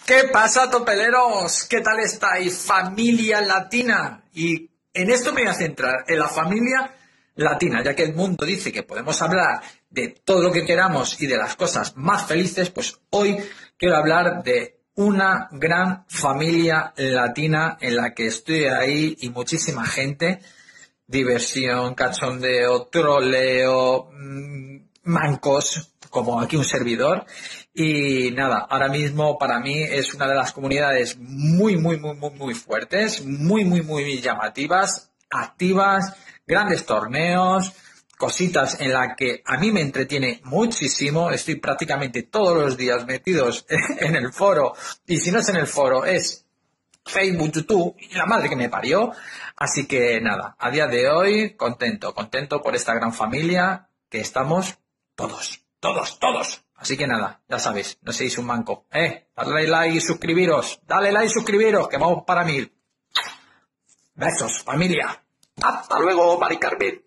¿Qué pasa, topeleros? ¿Qué tal estáis, familia latina? Y en esto me voy a centrar, en la familia latina, ya que el mundo dice que podemos hablar de todo lo que queramos y de las cosas más felices, pues hoy quiero hablar de una gran familia latina en la que estoy ahí y muchísima gente. Diversión, cachondeo, troleo, mancos, como aquí un servidor. Y nada, ahora mismo para mí es una de las comunidades muy fuertes, muy llamativas, activas, grandes torneos, cositas en las que a mí me entretiene muchísimo. Estoy prácticamente todos los días metidos en el foro, y si no es en el foro es Facebook, YouTube y la madre que me parió. Así que nada, a día de hoy contento por esta gran familia que estamos todos. Así que nada, ya sabéis, no seáis un manco, Dale like y suscribiros, que vamos para 1000. Besos, familia. Hasta luego, Mari Carmen.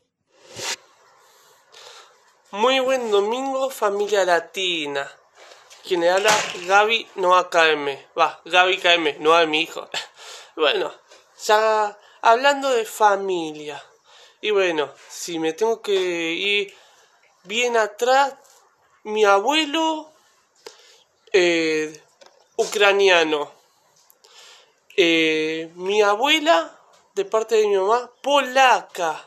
Muy buen domingo, familia latina. Quien le habla, Gaby Noa KM. Gaby KM, Noa de mi hijo. Bueno, ya hablando de familia. Y bueno, si me tengo que ir bien atrás, mi abuelo, ucraniano. Mi abuela, de parte de mi mamá, polaca.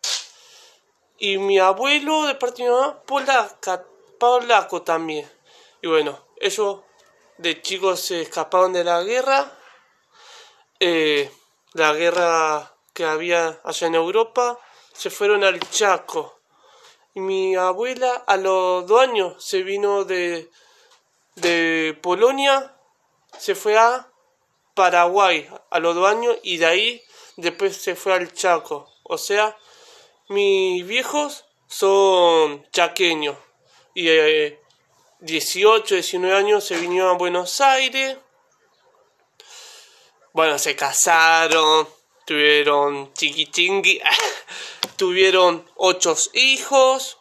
Y mi abuelo, de parte de mi mamá, polaco también. Y bueno, ellos de chicos se escaparon de la guerra que había allá en Europa, se fueron al Chaco. Y mi abuela a los 2 años se vino de Polonia, se fue a Paraguay a los 2 años y de ahí después se fue al Chaco. O sea, mis viejos son chaqueños y 18, 19 años se vinieron a Buenos Aires. Bueno, se casaron, tuvieron chiquichingui, tuvieron 8 hijos.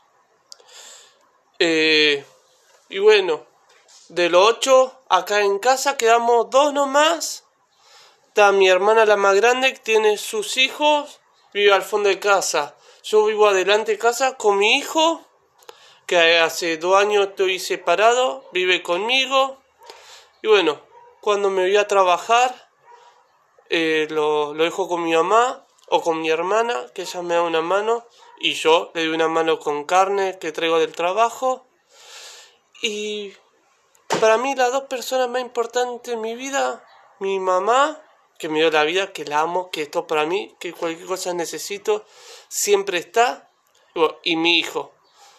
Y bueno, de los 8, acá en casa quedamos 2 nomás. Está mi hermana la más grande, que tiene sus hijos, vive al fondo de casa. Yo vivo adelante de casa con mi hijo, que hace 2 años estoy separado, vive conmigo. Y bueno, cuando me voy a trabajar, lo dejo con mi mamá o con mi hermana, que ella me da una mano, y yo le doy una mano con carne que traigo del trabajo. Y para mí las 2 personas más importantes en mi vida, mi mamá, que me dio la vida, que la amo, que es todo para mí, que cualquier cosa necesito, siempre está, y mi hijo.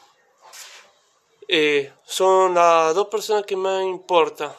Son las 2 personas que más importan.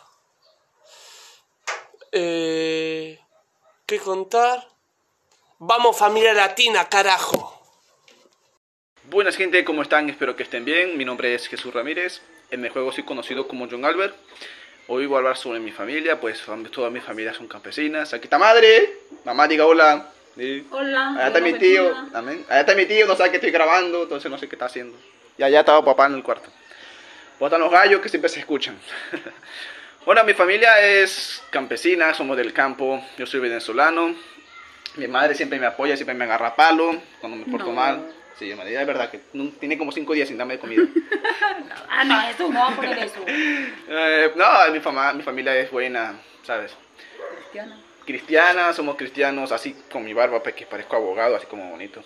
¿Qué contar? ¡Vamos, familia latina, carajo! Buenas gente, ¿cómo están? Espero que estén bien. Mi nombre es Jesús Ramírez. En el juego soy conocido como John Albert. Hoy voy a hablar sobre mi familia, pues toda mi familia son campesinas. Aquí está madre. Mamá, diga hola. Sí. Hola. Allá está mi tío. Amén. Allá está mi tío, no sabe que estoy grabando, entonces no sé qué está haciendo. Y allá estaba papá en el cuarto. Botan los gallos que siempre se escuchan. Bueno, mi familia es campesina, somos del campo. Yo soy venezolano. Mi madre siempre me apoya, siempre me agarra palo cuando me porto mal. Sí, María, es verdad que tiene como 5 días sin darme comida. No, eso no va a poner eso. No, mi familia es buena, ¿sabes? Cristiana, somos cristianos, así con mi barba, pues, que parezco abogado, así como bonito.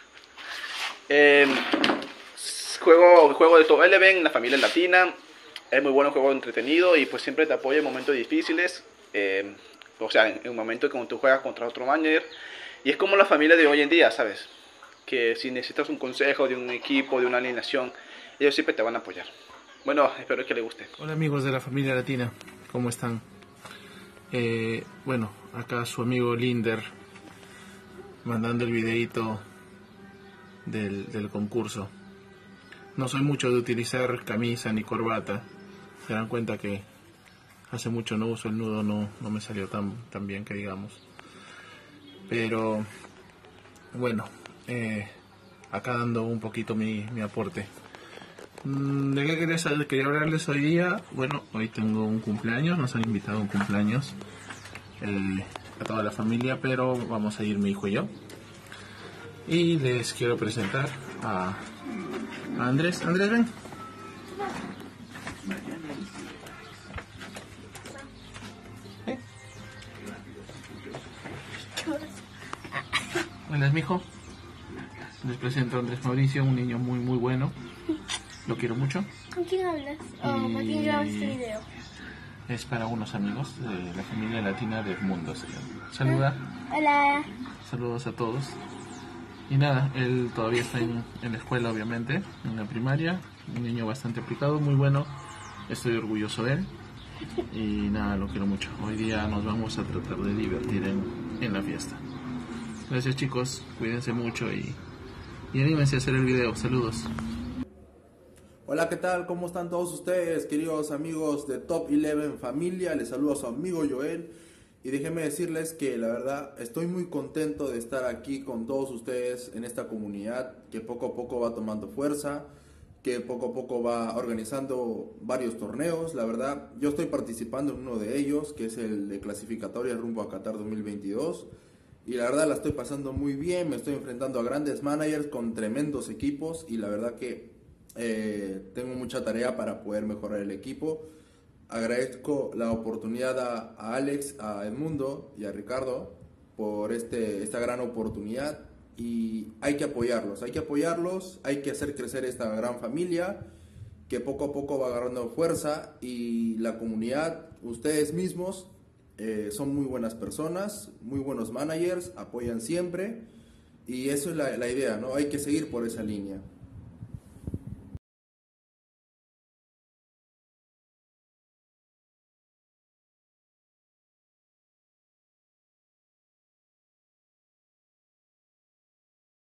Juego de Top Eleven, la familia latina. Es muy bueno, juego entretenido y pues siempre te apoya en momentos difíciles. O sea, en un momento cuando tú juegas contra otro manager. Y es como la familia de hoy en día, ¿sabes? Que si necesitas un consejo de un equipo, de una alineación, ellos siempre te van a apoyar. Bueno, espero que les guste. Hola amigos de la familia latina, ¿cómo están? Bueno, acá su amigo Linder mandando el videito del concurso. No soy mucho de utilizar camisa ni corbata. Se dan cuenta que hace mucho no uso el nudo, no me salió tan bien que digamos. Pero bueno, acá dando un poquito mi aporte. ¿De qué quería hablarles hoy día? Bueno, hoy tengo un cumpleaños, nos han invitado a un cumpleaños a toda la familia, pero vamos a ir mi hijo y yo. Y les quiero presentar a Andrés. Andrés, ven. Buenas, mijo. Les presento a Andrés Mauricio, un niño muy muy bueno. Lo quiero mucho. ¿Con quién hablas? ¿Para quién grabas este video? Es para unos amigos de la familia latina del mundo. Saluda. Hola. Saludos a todos. Y nada, él todavía está en la escuela, obviamente, en la primaria. Un niño bastante aplicado, muy bueno. Estoy orgulloso de él. Y nada, lo quiero mucho. Hoy día nos vamos a tratar de divertir en la fiesta. Gracias, chicos, cuídense mucho y anímense a hacer el video. Saludos. Hola, ¿qué tal? ¿Cómo están todos ustedes, queridos amigos de Top 11 Familia? Les saludo a su amigo Joel. Y déjenme decirles que la verdad estoy muy contento de estar aquí con todos ustedes en esta comunidad que poco a poco va tomando fuerza, que poco a poco va organizando varios torneos. La verdad, yo estoy participando en uno de ellos, que es el de clasificatoria rumbo a Qatar 2022. Y la verdad la estoy pasando muy bien, me estoy enfrentando a grandes managers con tremendos equipos y la verdad que tengo mucha tarea para poder mejorar el equipo. Agradezco la oportunidad a Alex, a Edmundo y a Ricardo por esta gran oportunidad y hay que apoyarlos, hay que hacer crecer esta gran familia que poco a poco va agarrando fuerza y la comunidad, ustedes mismos son muy buenas personas, muy buenos managers, apoyan siempre y eso es la idea, ¿no? Hay que seguir por esa línea.